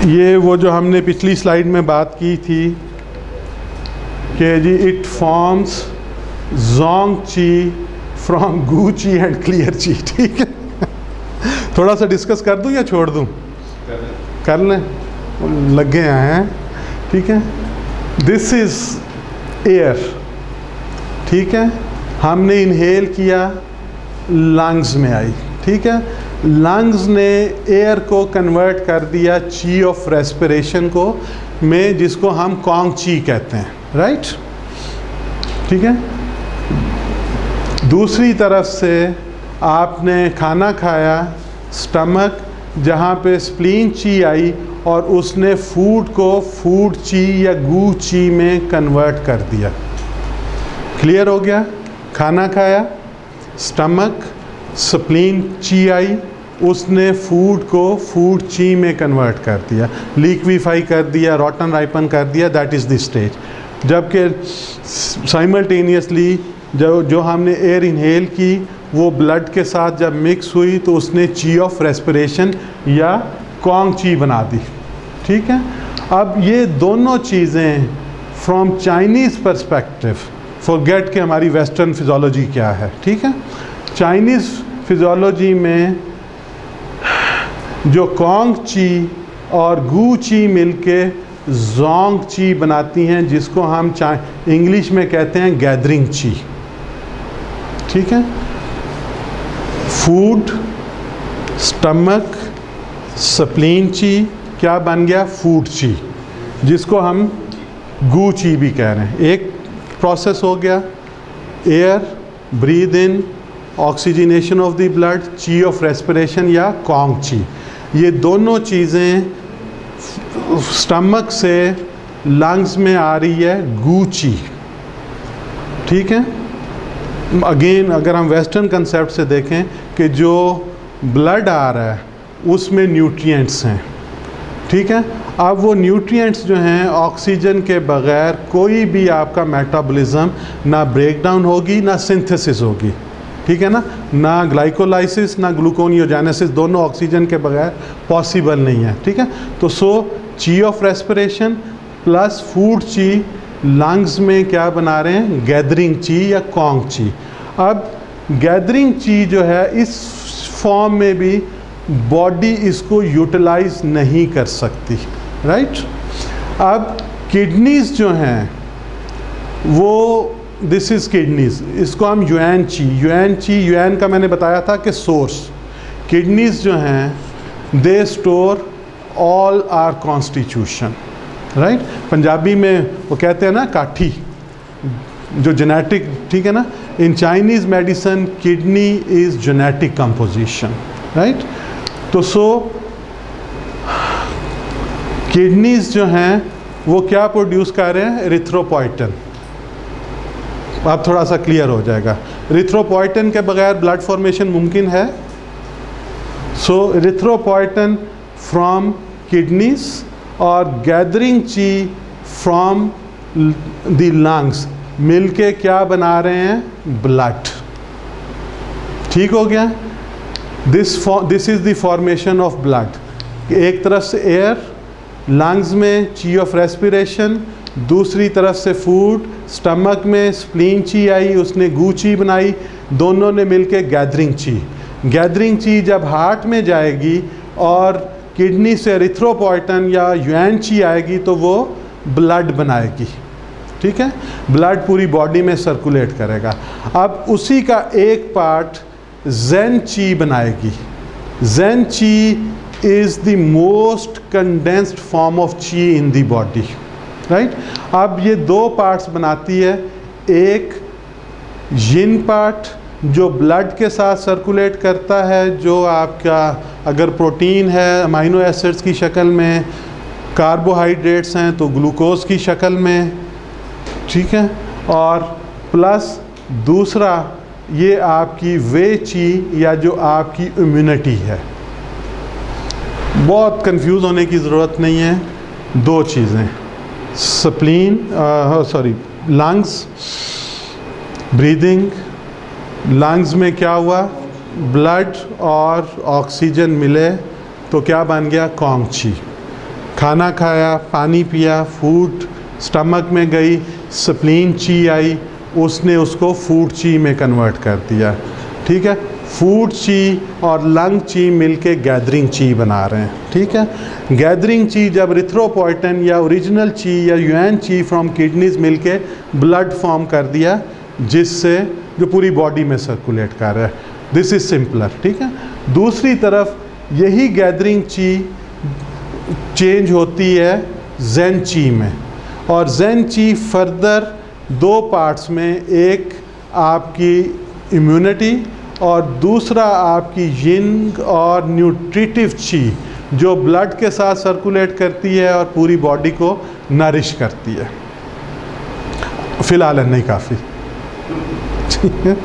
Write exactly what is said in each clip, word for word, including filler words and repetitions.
ये वो जो हमने पिछली स्लाइड में बात की थी कि जी it forms zong qi from gu qi and clear ची, ठीक है। थोड़ा सा डिस्कस कर दूं या छोड़ दूं? कर लें, लग गए हैं, ठीक है। दिस इज एयर, ठीक है। हमने इनहेल किया, लंग्स में आई, ठीक है। लंग्स ने एयर को कन्वर्ट कर दिया ची ऑफ रेस्पिरेशन को में, जिसको हम कॉन्ग ची कहते हैं, राइट, ठीक है। दूसरी तरफ से आपने खाना खाया, स्टमक जहाँ पे स्प्लीन ची आई और उसने फूड को फूड ची या गू ची में कन्वर्ट कर दिया। क्लियर हो गया? खाना खाया, स्टमक, स्प्लीन ची आई, उसने फूड को फूड ची में कन्वर्ट कर दिया, लिक्विफाई कर दिया, रॉटन राइपन कर दिया, दैट इज़ द स्टेज। जबकि साइमल्टेनियसली जो जो हमने एयर इनहेल की वो ब्लड के साथ जब मिक्स हुई तो उसने ची ऑफ रेस्पिरेशन या कॉन्ग ची बना दी, ठीक है। अब ये दोनों चीज़ें फ्रॉम चाइनीज़ पर्सपेक्टिव, फॉरगेट कि हमारी वेस्टर्न फिजियोलॉजी क्या है, ठीक है। चाइनीज़ फिजियोलॉजी में जो कॉन्ग ची और गू ची मिलके जोंग ची बनाती हैं, जिसको हम इंग्लिश में कहते हैं गैदरिंग ची, ठीक है। फूड, स्टमक, स्प्लीन ची क्या बन गया? फूड ची, जिसको हम गू ची भी कह रहे हैं। एक प्रोसेस हो गया, air, breathe in, oxygenation of the blood, qi of respiration या कॉन्ग ची। ये दोनों चीज़ें स्टमक से लंग्स में आ रही है गू ची, ठीक है। अगेन अगर हम वेस्टर्न कंसेप्ट से देखें कि जो ब्लड आ रहा है उसमें न्यूट्रिएंट्स हैं, ठीक है। अब वो न्यूट्रिएंट्स जो हैं ऑक्सीजन के बग़ैर कोई भी आपका मेटाबॉलिज्म ना ब्रेकडाउन होगी ना सिंथेसिस होगी, ठीक है ना। ना ग्लाइकोलाइसिस ना ग्लूकोनियोजेनेसिस, दोनों ऑक्सीजन के बगैर पॉसिबल नहीं है, ठीक है। तो so qi of respiration plus food qi lungs में क्या बना रहे हैं? गैदरिंग ची या कॉन्ग ची। अब गैदरिंग ची जो है इस फॉर्म में भी बॉडी इसको यूटिलाइज नहीं कर सकती, राइट। अब किडनीज जो हैं वो, दिस इज़ किडनीज, इसको हम युएन ची, युएन ची, युएन का मैंने बताया था कि सोर्स। किडनीज जो हैं they store all our constitution, right. Punjabi में वो कहते हैं ना काठी, जो जेनेटिक, ठीक है ना। In Chinese medicine kidney is genetic composition, right. तो सो किडनीज जो हैं वो क्या प्रोड्यूस कर रहे हैं? एरिथ्रोपोइटिन। अब थोड़ा सा क्लियर हो जाएगा। एरिथ्रोपोइटिन के बगैर ब्लड फॉर्मेशन मुमकिन है। सो एरिथ्रोपोइटिन फ्रॉम किडनीज और gathering qi from the lungs मिलके क्या बना रहे हैं? ब्लड, ठीक हो गया। This this is the formation of blood. एक तरफ से एयर, लंग्स में ची ऑफ रेस्पिरेशन, दूसरी तरफ से फूड, स्टमक में स्प्लीन ची आई, उसने गू ची बनाई, दोनों ने मिलके गैदरिंग ची। गैदरिंग ची जब हार्ट में जाएगी और किडनी से एरिथ्रोपोइटिन या युएन ची आएगी तो वो ब्लड बनाएगी, ठीक है। ब्लड पूरी बॉडी में सर्कुलेट करेगा। अब उसी का एक पार्ट ज़ेन ची बनाएगी। Zen chi is the most condensed form of chi in the body, right. अब ये दो पार्ट्स बनाती है, एक यिन पार्ट जो ब्लड के साथ सर्कुलेट करता है, जो आपका अगर प्रोटीन है अमाइनो एसिड्स की शक्ल में, कार्बोहाइड्रेट्स हैं तो ग्लूकोज की शक्ल में, ठीक है। और प्लस दूसरा ये आपकी वे ची या जो आपकी इम्यूनिटी है। बहुत कंफ्यूज होने की ज़रूरत नहीं है। दो चीज़ें, spleen, sorry lungs, breathing, lungs में क्या हुआ? ब्लड और ऑक्सीजन मिले तो क्या बन गया? कॉन्ग ची। खाना खाया, पानी पिया, फूड स्टमक में गई, स्प्लीन ची आई, उसने उसको फूड ची में कन्वर्ट कर दिया। ठीक है, फूड ची और लंग ची मिलके गैदरिंग ची बना रहे हैं। ठीक है, गैदरिंग ची जब रिथ्रोपोइटन या ओरिजिनल ची या युएन ची फ्रॉम किडनीज मिलके ब्लड फॉर्म कर दिया, जिससे जो पूरी बॉडी में सर्कुलेट कर रहा है। This is simpler. ठीक है, दूसरी तरफ यही गैदरिंग ची चेंज होती है जेन ची में, और जेन ची फर्दर दो पार्ट्स में, एक आपकी इम्यूनिटी और दूसरा आपकी यिंग और न्यूट्रिटिव ची, जो ब्लड के साथ सर्कुलेट करती है और पूरी बॉडी को नरिश करती है। फिलहाल नहीं, काफ़ी। ठीक है,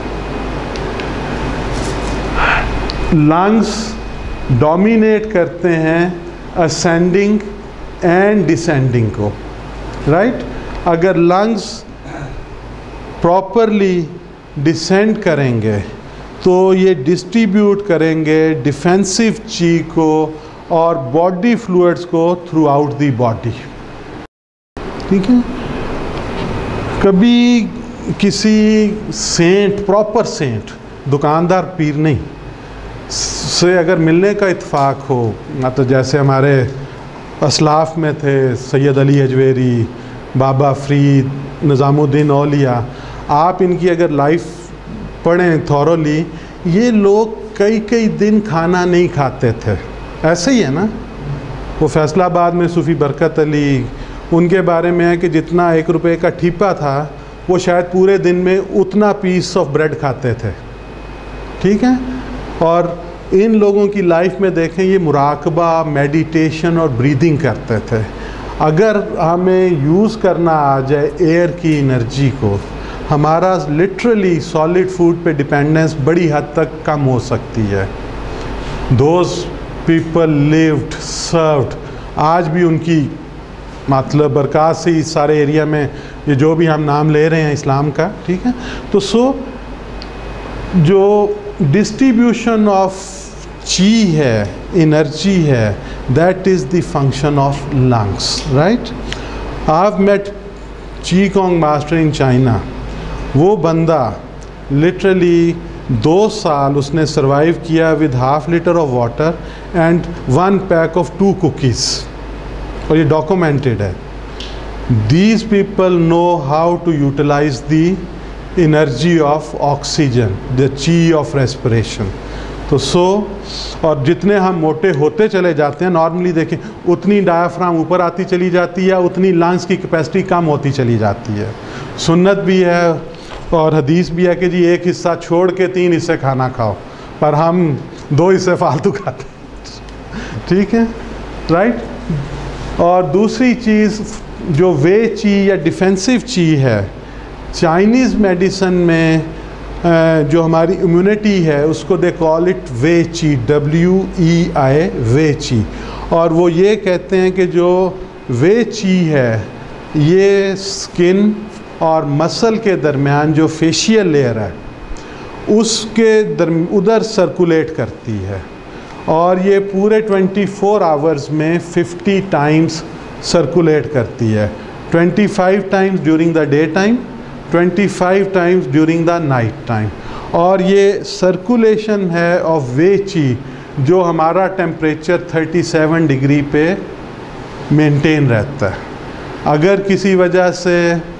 लंग्स डोमिनेट करते हैं असेंडिंग एंड डिसेंडिंग को, राइट right? अगर लंग्स प्रॉपरली डिसेंड करेंगे तो ये डिस्ट्रीब्यूट करेंगे डिफेंसिव ची को और बॉडी फ्लूइड्स को थ्रू आउट दी बॉडी। ठीक है, कभी किसी सेंट, प्रॉपर सेंट, दुकानदार पीर नहीं, से अगर मिलने का इत्फाक हो, ना तो जैसे हमारे असलाफ में थे सैयद अली अजवेरी, बाबा फरीद, निज़ामुद्दीन औलिया, आप इनकी अगर लाइफ पढ़ें थॉरोली, ये लोग कई कई दिन खाना नहीं खाते थे। ऐसे ही है ना, वो फैसलाबाद में सूफ़ी बरकत अली, उनके बारे में है कि जितना एक रुपए का ठीपा था वो शायद पूरे दिन में उतना पीस ऑफ ब्रेड खाते थे। ठीक है, और इन लोगों की लाइफ में देखें, ये मुराकबा, मेडिटेशन और ब्रीदिंग करते थे। अगर हमें यूज़ करना आ जाए एयर की एनर्जी को, हमारा लिटरली सॉलिड फूड पे डिपेंडेंस बड़ी हद तक कम हो सकती है। दोज पीपल लिव्ड, सर्व्ड, आज भी उनकी मतलब बरकत से इस सारे एरिया में ये जो भी हम नाम ले रहे हैं इस्लाम का। ठीक है, तो सो जो डिस्ट्रीब्यूशन ऑफ ची है, एनर्जी है, that is the function of lungs, right. I have met chi kung master in China. वो बंदा लिटरली दो साल उसने सरवाइव किया with half litre of water and one pack of two cookies, और ये डॉक्यूमेंटेड है। These people know how to utilize the energy of oxygen, the chi of respiration. तो सो और जितने हम मोटे होते चले जाते हैं, नॉर्मली देखें उतनी डायाफ्राम ऊपर आती चली जाती है, उतनी लंग्स की कैपेसिटी कम होती चली जाती है। सुन्नत भी है और हदीस भी है कि जी एक हिस्सा छोड़ के तीन हिस्से खाना खाओ, पर हम दो हिस्से फालतू खाते हैं। ठीक है, राइट। और दूसरी चीज़ जो वे ची या डिफेंसिव ची है, चाइनीज़ मेडिसन में जो हमारी इम्यूनिटी है उसको दे कॉल इट वे ची, डब्ल्यू ई आई, वे ची। और वो ये कहते हैं कि जो वे ची है ये स्किन और मसल के दरमियान जो फेशियल लेयर है उसके दरम उधर सर्कुलेट करती है, और ये पूरे चौबीस आवर्स में पचास टाइम्स सर्कुलेट करती है। पच्चीस times during the day time, पच्चीस times during the night time. और ये सर्कुलेशन है ऑफ वे ची जो हमारा टेम्परेचर सैंतीस डिग्री पे मेंटेन रहता है। अगर किसी वजह से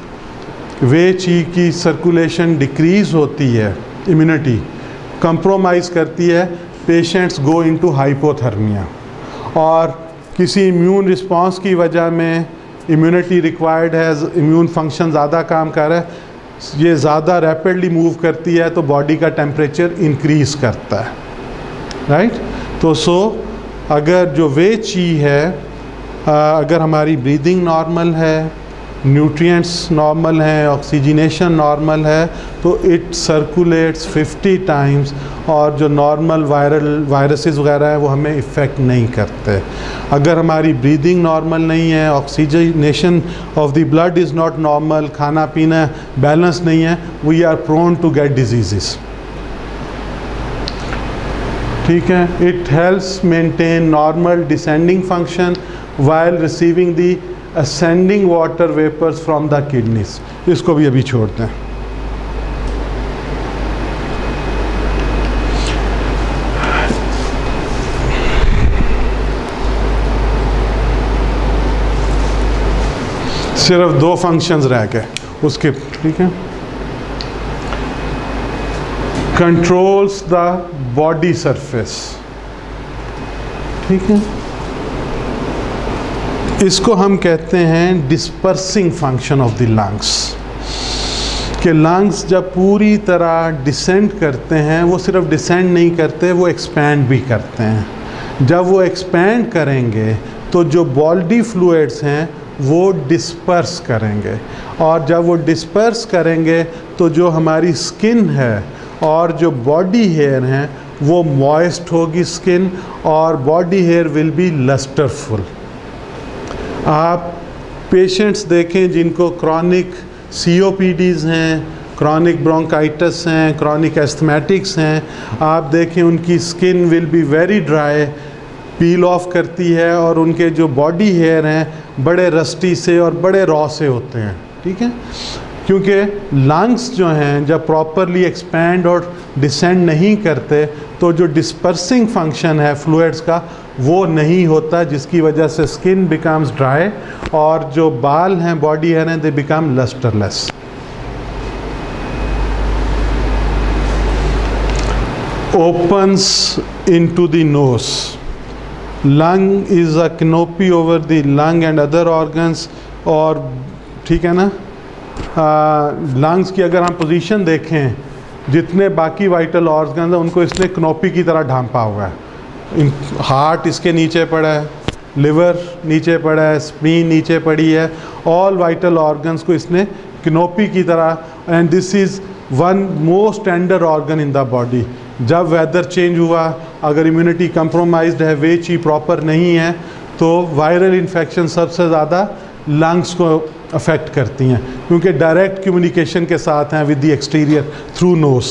वे ची की सर्कुलेशन डिक्रीज़ होती है, इम्यूनिटी कंप्रोमाइज़ करती है, पेशेंट्स गो इनटू हाइपोथर्मिया। और किसी इम्यून रिस्पांस की वजह में इम्यूनिटी रिक्वायर्ड है, इम्यून फंक्शन ज़्यादा काम कर रहा है, ये ज़्यादा रैपिडली मूव करती है तो बॉडी का टेम्परेचर इंक्रीज़ करता है, राइट। तो सो अगर जो वे ची है, अगर हमारी ब्रीदिंग नॉर्मल है, न्यूट्रिएंट्स नॉर्मल हैं, ऑक्सीजनेशन नॉर्मल है, तो इट सर्कुलेट्स पचास टाइम्स, और जो नॉर्मल वायरल वायरसेस वगैरह हैं वो हमें इफ़ेक्ट नहीं करते। अगर हमारी ब्रीदिंग नॉर्मल नहीं है, oxygenation of the blood is not normal, खाना पीना बैलेंस नहीं है, we are prone to get diseases. ठीक है, it helps maintain normal descending function while receiving the ascending water vapors from the kidneys. इसको भी अभी छोड़ते हैं. सिर्फ दो फंक्शंस रह गए उसके, ठीक है. कंट्रोल्स द बॉडी सरफेस, ठीक है. इसको हम कहते हैं dispersing function of the lungs. कि लंग्स जब पूरी तरह डिसेंड करते हैं, वो सिर्फ डिसेंड नहीं करते, वो एक्सपैंड भी करते हैं. जब वो एक्सपैंड करेंगे तो जो बॉडी फ्लूइड्स हैं वो डिस्पर्स करेंगे, और जब वो डिस्पर्स करेंगे तो जो हमारी स्किन है और जो बॉडी हेयर हैं वो मॉइस्ट होगी स्किन, और body hair will be lustreful. आप पेशेंट्स देखें जिनको क्रॉनिक सीओपीडीज़ हैं, क्रॉनिक ब्रोंकाइटिस हैं, क्रॉनिक एस्थमेटिक्स हैं, आप देखें उनकी skin will be very dry, peel off करती है, और उनके जो बॉडी हेयर हैं बड़े रस्टी से और बड़े रॉ से होते हैं, ठीक है. क्योंकि लंग्स जो हैं जब प्रॉपरली एक्सपैंड और डिसेंड नहीं करते तो जो डिस्पर्सिंग फंक्शन है फ्लूइड्स का वो नहीं होता, जिसकी वजह से स्किन बिकम्स ड्राई और जो बाल हैं बॉडी हेयर हैं they become lustreless. Opens into the nose. Lung is a canopy over the lung and other organs, और ठीक है ना. लंग्स uh, की अगर हम पोजीशन देखें, जितने बाकी वाइटल ऑर्गन्स हैं उनको इसने कैनोपी की तरह ढांपा हुआ है. हार्ट इसके नीचे पड़ा है, लिवर नीचे पड़ा है, स्प्लीन नीचे पड़ी है, ऑल वाइटल ऑर्गन्स को इसने कैनोपी की तरह. And this is one most tender organ in the body. जब वेदर चेंज हुआ, अगर इम्यूनिटी कंप्रोमाइज्ड है, वेची प्रॉपर नहीं है, तो वायरल इन्फेक्शन सबसे ज़्यादा लंग्स को अफेक्ट करती हैं, क्योंकि डायरेक्ट कम्युनिकेशन के साथ हैं with the exterior through nose.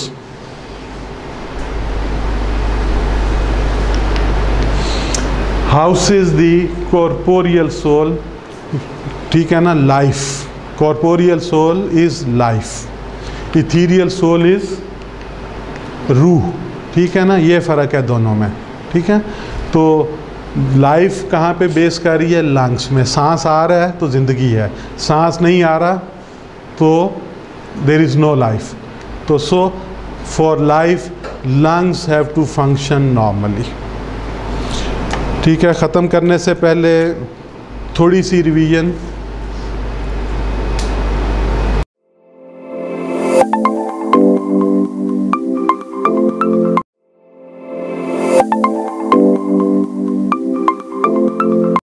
House is the corporeal soul, ठीक है ना. Life, corporeal soul is life, ethereal soul is रूह, ठीक है ना. ये फ़र्क है दोनों में, ठीक है. तो लाइफ कहाँ पे बेस कर रही है? लंग्स में. सांस आ रहा है तो ज़िंदगी है, सांस नहीं आ रहा तो देर इज़ नो लाइफ. तो so for life lungs have to function normally, ठीक है. ख़त्म करने से पहले थोड़ी सी रिवीजन.